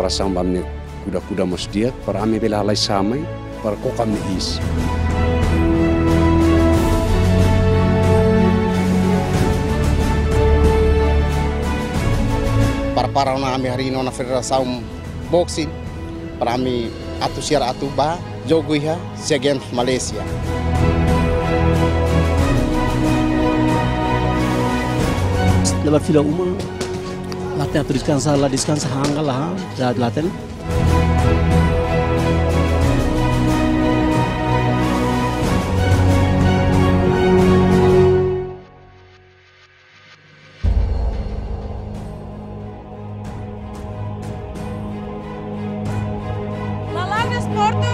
para sambamnya kuda-kuda masdiat, para ame bela halai samai, para kokam is. Para na ame hari ini na federasaum boxing, para ame atu siar atu ba, jogo iha, SEA Games Malaysia. Dalam fila umum, latihan atau descansa hanggal lah, jahat latihan. La larga sport